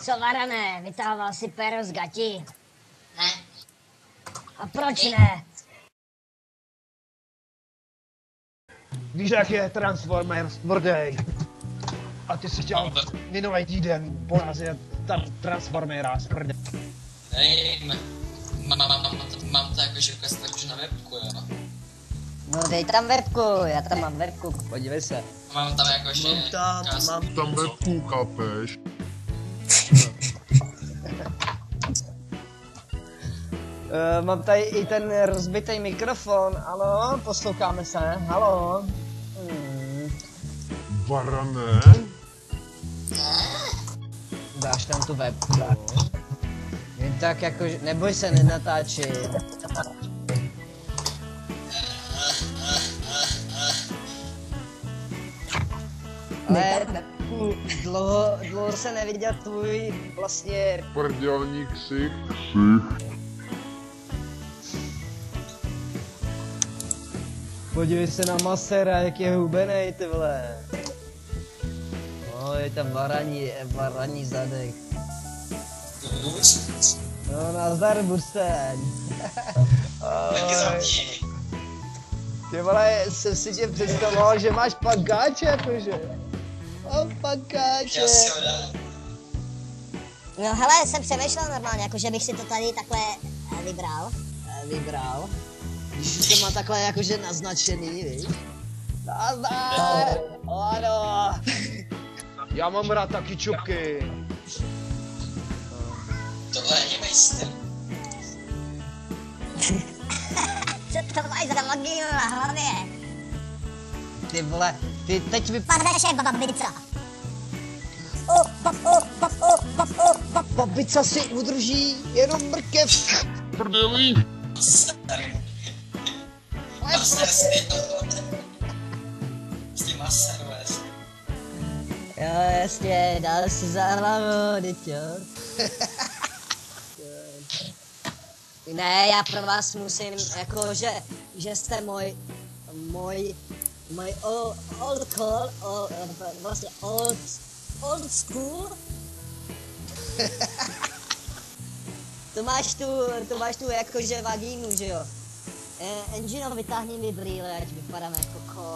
Co, Varané, vytahoval si péro z gati? Ne. A proč ne? Víš, jak je Transformers tvrdý? A ty si chtěl minulý týden porazit Transformera z prdě. Nevím. Mám to jakože ukazat na webku, jo. No dej tam webku, já tam mám webku, podívej se. Mám tam jakože... Mám tam webku, kapeš. Mám tady i ten rozbitý mikrofon, ano, posloucháme se, halo. Varané? Dáš tam tu webku. Jen tak jako, neboj se, nenatáčí. Ale dlouho se neviděl tvůj vlastně... Prdělník ksich. Podívej se na Masera, jak je hubenej, ty vole. No, je tam varaní zadek. No, nazdar, Bursten. Taky za mě. Ty vole, jsem si tě představoval, že máš pakáče, jakože. Pakáče. Já si ho dám. No hele, jsem přemýšlel normálně, jakože bych si to tady takhle vybral. Když to má takhle jakože naznačený, víš? Nazdar! Ano! Já mám rád taky čupky. Tohle není mejstr. Co to máš za magii na hlavě? Ty vole, ty teď Padáš jak babica. Babica si udrží jenom mrkev. Prdělí. Maser s tím maser, vůbec. Jo, jasně, dal si za hlavu, děťo. Ne, já pro vás musím, jako, že jste můj old call, vlastně old school. To máš tu jakože vagínu, že jo? Engine, vytáhni mi brýle, ať vypadám jako kol.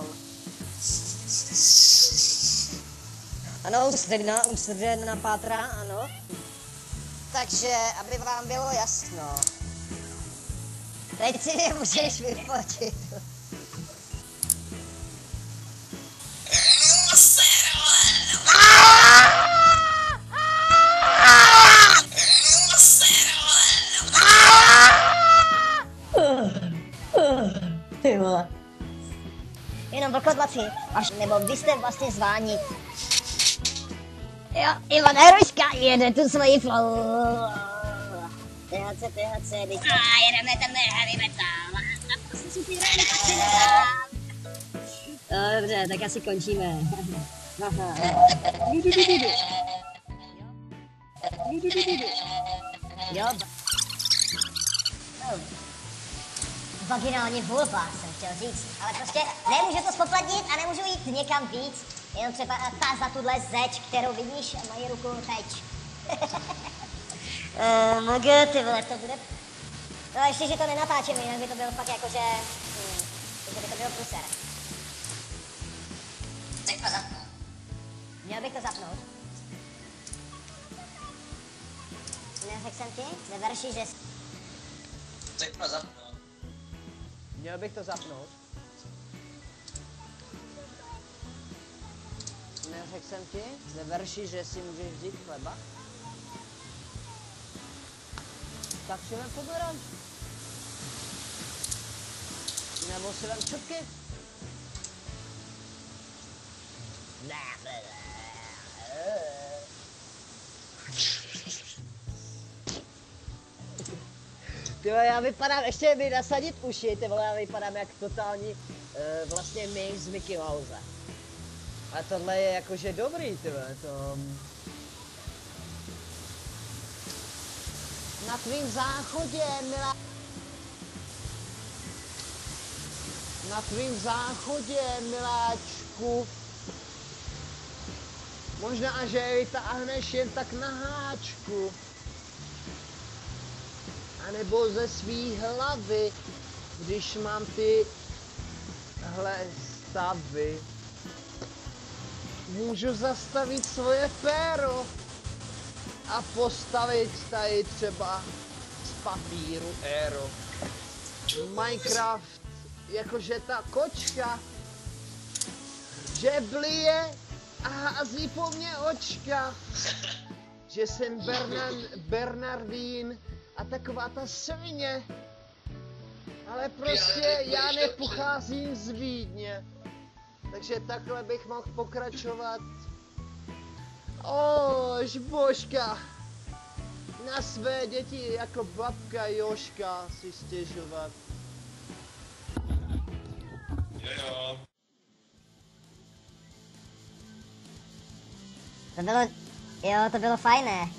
Ano, ustředěna pátra, ano. Takže, aby vám bylo jasno. Teď si nemůžeš vyfotit. Ty vole. Jenom vlkodlaci, až nebo vy jste vlastně zváni. Jo, Ivan Hruška jede tu svoji flow. THC, teď. A jedeme ten heavy metal. A prostě si ty rejkaci nedám. Dobře, tak asi končíme. Jo. Vaginální vulva jsem chtěl říct, ale prostě nemůžu to spoplatnit a nemůžu jít někam víc. Jenom třeba ta za tuhle zeď, kterou vidíš, a moji ruku teď. Mg, ty vole, to bude... No ještě, že to nenatáčím, jinak by to bylo fakt jakože... že by to bylo pluser. Tak to zapnout. Měl bych to zapnout. Neřekl jsem ti ve verši, že... Tak to zapnout. Měl bych to zapnout. Neřekl jsem ti ve verši, že si můžeš vzít chleba? Tak si vem pomeranč. Nebo si vem čupky. Ty vole, já vypadám, ještě mi nasadit uši, ty vole, já vypadám jak totální vlastně mix z Mickey Mouse. A tohle je jakože dobrý, ty vole, to... Na tvým záchodě, milá... Na tvým záchodě, miláčku. Možná, že je vytáhneš jen tak na háčku. A nebo ze svý hlavy, když mám tyhle stavy. Můžu zastavit svoje péro a postavit tady třeba z papíru éro. Minecraft, jakože ta kočka, že blije a hází po mně očka, že jsem Bernardín a taková ta svině, ale prostě já nepocházím z Vídně, takže takhle bych mohl pokračovat. Božka, na své děti jako babka Joška si stěžovat. Jo. To bylo fajné.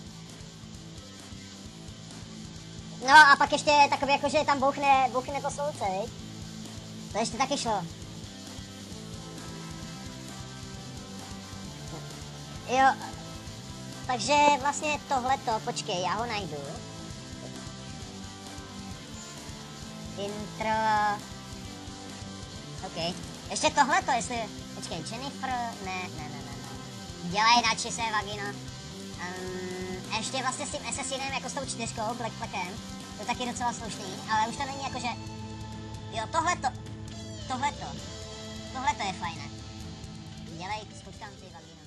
No a pak ještě takový jako, že tam bouchne to slunce, viď? To ještě taky šlo. Jo, takže vlastně tohleto, počkej, já ho najdu. Intro... OK. Ještě tohleto, jestli... Počkej, Jennifer... Ne. Dělej radši se, vagino. Ještě vlastně s tím Assassinem, jako s tou 4, Black Flackem. To je taky docela slušný, ale už to není jako, že... Jo, tohleto je fajné. Dělej, zkuškám ty, vagino.